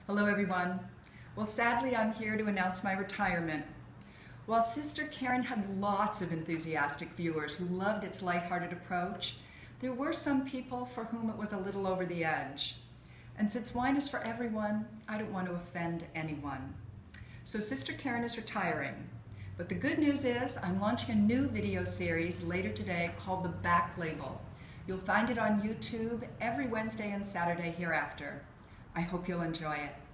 Hello everyone. Well, sadly I'm here to announce my retirement. While Sister Karen had lots of enthusiastic viewers who loved its lighthearted approach, there were some people for whom it was a little over the edge. And since wine is for everyone, I don't want to offend anyone. So Sister Karen is retiring. But the good news is I'm launching a new video series later today called The Back Label. You'll find it on YouTube every Wednesday and Saturday hereafter. I hope you'll enjoy it.